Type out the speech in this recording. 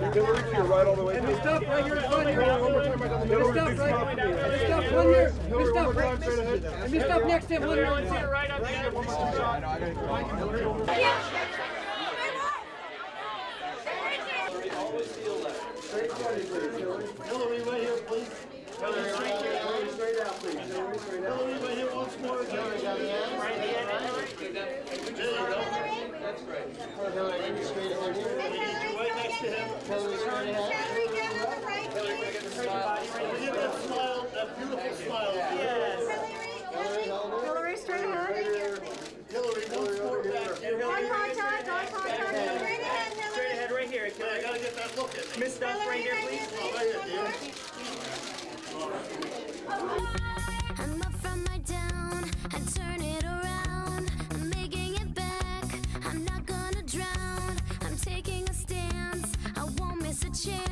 Hilary, to your right all the way. And Miss Duff right here in front here. One more time, right down the middle. Miss Duff right here. Miss Duff one here. Miss Duff right. And Miss Duff next to him. One here. Right up here. One more shot. Hilary over there. Hilary, right here, please. Hilary, straight out, please. Hilary, straight out. Hilary, right here once more. Hilary, got the end. Right here. There you go. That's great. Hilary, straight ahead here. Right next to him. Hilary, straight ahead. Hilary, can I get the smile? Give that smile, that beautiful smile. Yes. Hilary, straight ahead. Hilary, once more back here. Eye contact, eye contact. Straight ahead, Straight Hilary. ahead right here. I gotta get that look at me. Miss Duff right here, please. Right here, dear. I'm up from my down and turn it around. I'm making it back. I'm not gonna drown. I'm taking a stance. I won't miss a chance.